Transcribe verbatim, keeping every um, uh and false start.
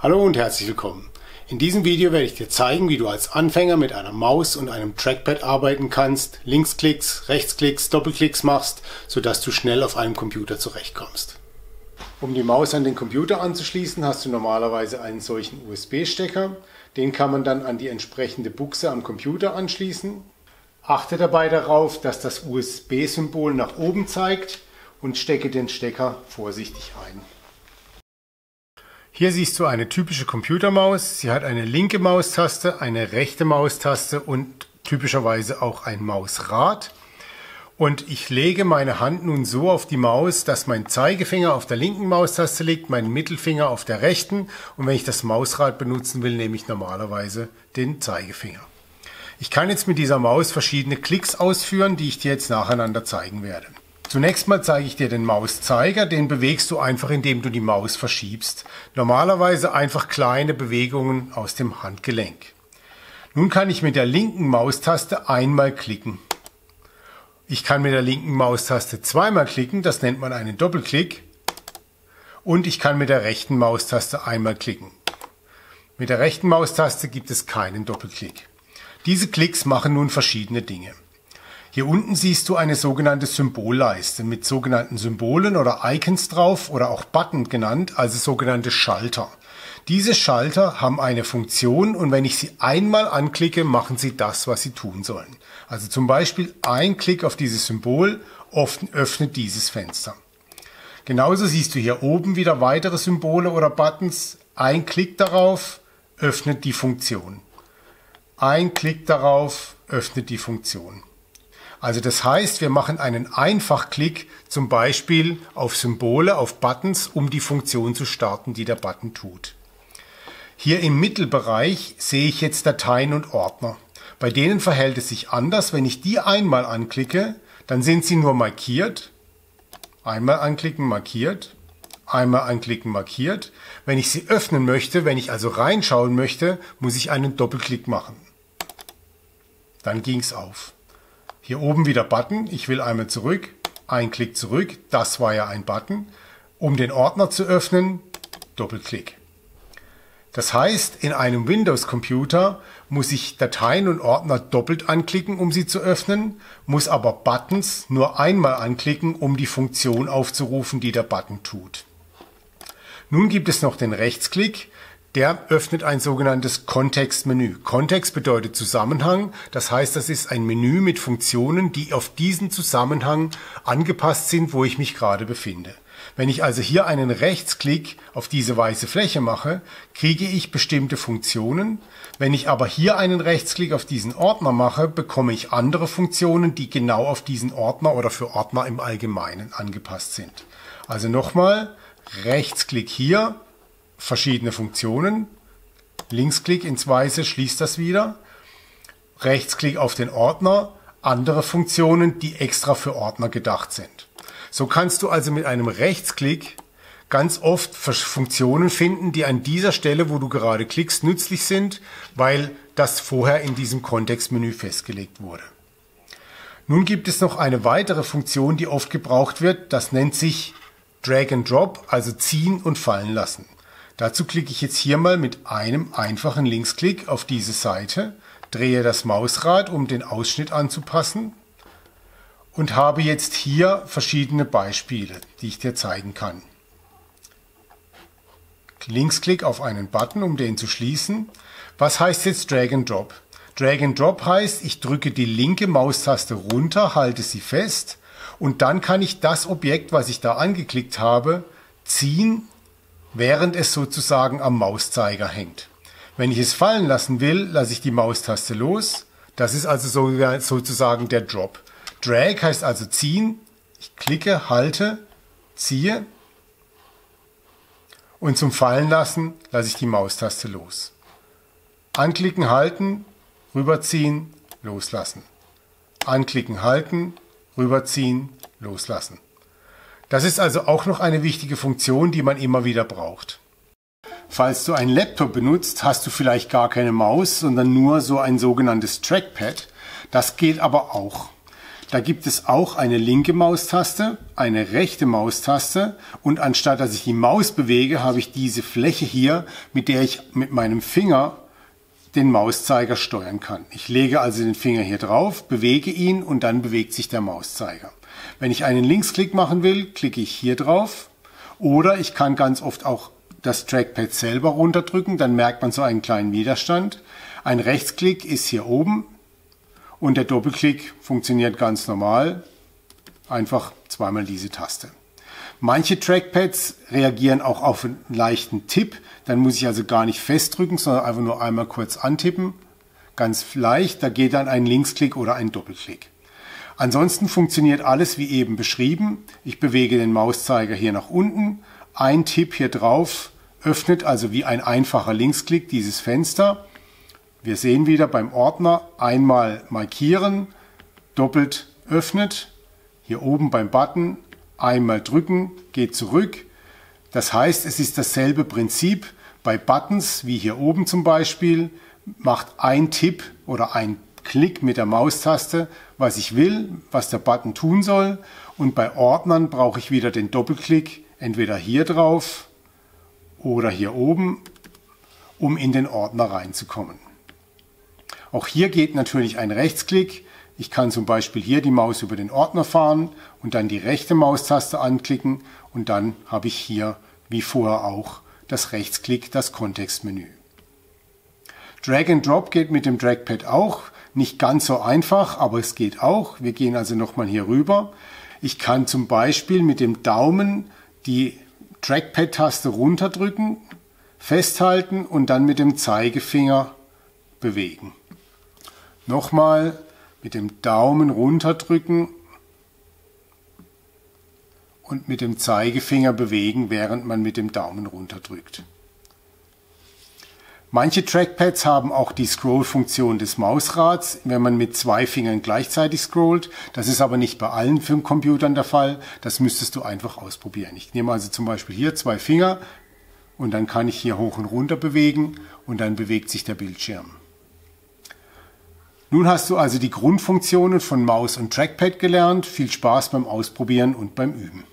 Hallo und herzlich willkommen. In diesem Video werde ich dir zeigen, wie du als Anfänger mit einer Maus und einem Trackpad arbeiten kannst, Linksklicks, Rechtsklicks, Doppelklicks machst, sodass du schnell auf einem Computer zurechtkommst. Um die Maus an den Computer anzuschließen, hast du normalerweise einen solchen U S B-Stecker. Den kann man dann an die entsprechende Buchse am Computer anschließen. Achte dabei darauf, dass das U S B-Symbol nach oben zeigt und stecke den Stecker vorsichtig ein. Hier siehst du eine typische Computermaus. Sie hat eine linke Maustaste, eine rechte Maustaste und typischerweise auch ein Mausrad. Und ich lege meine Hand nun so auf die Maus, dass mein Zeigefinger auf der linken Maustaste liegt, mein Mittelfinger auf der rechten. Und wenn ich das Mausrad benutzen will, nehme ich normalerweise den Zeigefinger. Ich kann jetzt mit dieser Maus verschiedene Klicks ausführen, die ich dir jetzt nacheinander zeigen werde. Zunächst mal zeige ich dir den Mauszeiger, den bewegst du einfach, indem du die Maus verschiebst. Normalerweise einfach kleine Bewegungen aus dem Handgelenk. Nun kann ich mit der linken Maustaste einmal klicken. Ich kann mit der linken Maustaste zweimal klicken, das nennt man einen Doppelklick. Und ich kann mit der rechten Maustaste einmal klicken. Mit der rechten Maustaste gibt es keinen Doppelklick. Diese Klicks machen nun verschiedene Dinge. Hier unten siehst du eine sogenannte Symbolleiste mit sogenannten Symbolen oder Icons drauf oder auch Button genannt, also sogenannte Schalter. Diese Schalter haben eine Funktion und wenn ich sie einmal anklicke, machen sie das, was sie tun sollen. Also zum Beispiel ein Klick auf dieses Symbol öffnet dieses Fenster. Genauso siehst du hier oben wieder weitere Symbole oder Buttons. Ein Klick darauf öffnet die Funktion. Ein Klick darauf öffnet die Funktion. Also das heißt, wir machen einen Einfachklick zum Beispiel auf Symbole, auf Buttons, um die Funktion zu starten, die der Button tut. Hier im Mittelbereich sehe ich jetzt Dateien und Ordner. Bei denen verhält es sich anders. Wenn ich die einmal anklicke, dann sind sie nur markiert. Einmal anklicken, markiert. Einmal anklicken, markiert. Wenn ich sie öffnen möchte, wenn ich also reinschauen möchte, muss ich einen Doppelklick machen. Dann ging es auf. Hier oben wieder Button, ich will einmal zurück, ein Klick zurück, das war ja ein Button. Um den Ordner zu öffnen, Doppelklick. Das heißt, in einem Windows-Computer muss ich Dateien und Ordner doppelt anklicken, um sie zu öffnen, muss aber Buttons nur einmal anklicken, um die Funktion aufzurufen, die der Button tut. Nun gibt es noch den Rechtsklick. Der öffnet ein sogenanntes Kontextmenü. Kontext bedeutet Zusammenhang, das heißt, das ist ein Menü mit Funktionen, die auf diesen Zusammenhang angepasst sind, wo ich mich gerade befinde. Wenn ich also hier einen Rechtsklick auf diese weiße Fläche mache, kriege ich bestimmte Funktionen. Wenn ich aber hier einen Rechtsklick auf diesen Ordner mache, bekomme ich andere Funktionen, die genau auf diesen Ordner oder für Ordner im Allgemeinen angepasst sind. Also nochmal, Rechtsklick hier, verschiedene Funktionen, Linksklick ins Weiße schließt das wieder, Rechtsklick auf den Ordner, andere Funktionen, die extra für Ordner gedacht sind. So kannst du also mit einem Rechtsklick ganz oft Funktionen finden, die an dieser Stelle, wo du gerade klickst, nützlich sind, weil das vorher in diesem Kontextmenü festgelegt wurde. Nun gibt es noch eine weitere Funktion, die oft gebraucht wird, das nennt sich Drag and Drop, also ziehen und fallen lassen. Dazu klicke ich jetzt hier mal mit einem einfachen Linksklick auf diese Seite, drehe das Mausrad, um den Ausschnitt anzupassen und habe jetzt hier verschiedene Beispiele, die ich dir zeigen kann. Linksklick auf einen Button, um den zu schließen. Was heißt jetzt Drag and Drop? Drag and Drop heißt, ich drücke die linke Maustaste runter, halte sie fest und dann kann ich das Objekt, was ich da angeklickt habe, ziehen, während es sozusagen am Mauszeiger hängt. Wenn ich es fallen lassen will, lasse ich die Maustaste los. Das ist also so, sozusagen der Drop. Drag heißt also ziehen. Ich klicke, halte, ziehe und zum Fallen lassen lasse ich die Maustaste los. Anklicken, halten, rüberziehen, loslassen. Anklicken, halten, rüberziehen, loslassen. Das ist also auch noch eine wichtige Funktion, die man immer wieder braucht. Falls du einen Laptop benutzt, hast du vielleicht gar keine Maus, sondern nur so ein sogenanntes Trackpad. Das geht aber auch. Da gibt es auch eine linke Maustaste, eine rechte Maustaste und anstatt dass ich die Maus bewege, habe ich diese Fläche hier, mit der ich mit meinem Finger den Mauszeiger steuern kann. Ich lege also den Finger hier drauf, bewege ihn und dann bewegt sich der Mauszeiger. Wenn ich einen Linksklick machen will, klicke ich hier drauf oder ich kann ganz oft auch das Trackpad selber runterdrücken, dann merkt man so einen kleinen Widerstand. Ein Rechtsklick ist hier oben. Und der Doppelklick funktioniert ganz normal, einfach zweimal diese Taste. Manche Trackpads reagieren auch auf einen leichten Tipp, dann muss ich also gar nicht festdrücken, sondern einfach nur einmal kurz antippen. Ganz leicht, da geht dann ein Linksklick oder ein Doppelklick. Ansonsten funktioniert alles wie eben beschrieben. Ich bewege den Mauszeiger hier nach unten, ein Tipp hier drauf, öffnet also wie ein einfacher Linksklick dieses Fenster. Wir sehen wieder beim Ordner einmal markieren, doppelt öffnet, hier oben beim Button einmal drücken, geht zurück. Das heißt, es ist dasselbe Prinzip bei Buttons, wie hier oben zum Beispiel, macht ein Tipp oder ein Klick mit der Maustaste, was ich will, was der Button tun soll. Und bei Ordnern brauche ich wieder den Doppelklick, entweder hier drauf oder hier oben, um in den Ordner reinzukommen. Auch hier geht natürlich ein Rechtsklick. Ich kann zum Beispiel hier die Maus über den Ordner fahren und dann die rechte Maustaste anklicken und dann habe ich hier, wie vorher auch, das Rechtsklick, das Kontextmenü. Drag and Drop geht mit dem Trackpad auch. Nicht ganz so einfach, aber es geht auch. Wir gehen also nochmal hier rüber. Ich kann zum Beispiel mit dem Daumen die Trackpad-Taste runterdrücken, festhalten und dann mit dem Zeigefinger bewegen. Nochmal mit dem Daumen runterdrücken und mit dem Zeigefinger bewegen, während man mit dem Daumen runterdrückt. Manche Trackpads haben auch die Scroll-Funktion des Mausrads, wenn man mit zwei Fingern gleichzeitig scrollt. Das ist aber nicht bei allen Computern der Fall. Das müsstest du einfach ausprobieren. Ich nehme also zum Beispiel hier zwei Finger und dann kann ich hier hoch und runter bewegen und dann bewegt sich der Bildschirm. Nun hast du also die Grundfunktionen von Maus und Trackpad gelernt. Viel Spaß beim Ausprobieren und beim Üben.